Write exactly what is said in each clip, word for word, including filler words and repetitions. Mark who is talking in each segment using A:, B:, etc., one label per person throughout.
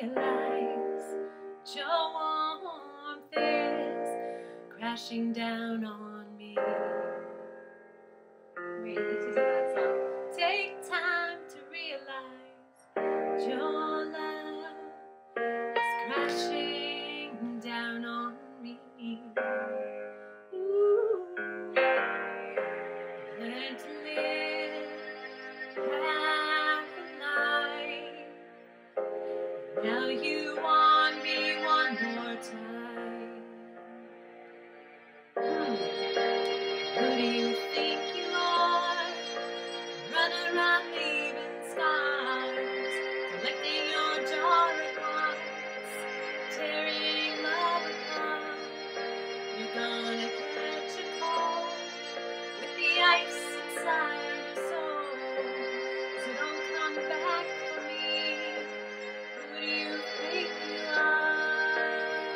A: realize your warmth is crashing down on me. Wait, this is that song. Take time to realize your love is crashing down on me. Ooh. Learn to live half a life. Now you want me one more time. Hmm. Who do you think you are? Running around leaving scars, collecting your jar of hearts, tearing love apart. You're gonna catch a cold with the ice inside your soul. So don't come back for me. Who do you think you are?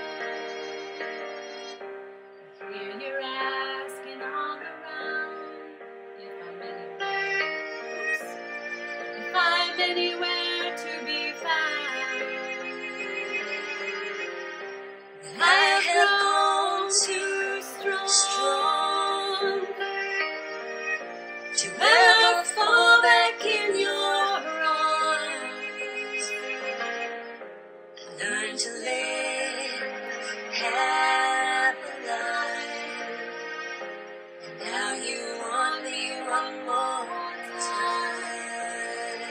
A: I hear you're asking all around if I'm anywhere. Oops. If I'm anywhere to be found. I have grown too strong to ever fall back in your arms. Learn to live half alive, and now you want me one more time.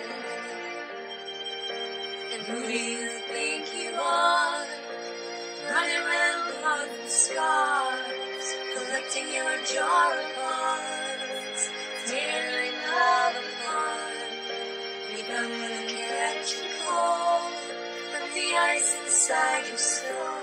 A: And who do you think you are? Running around with hearts and scars, collecting your jar of hearts, tearing love apart. You're gonna catch a cold from the ice inside your soul.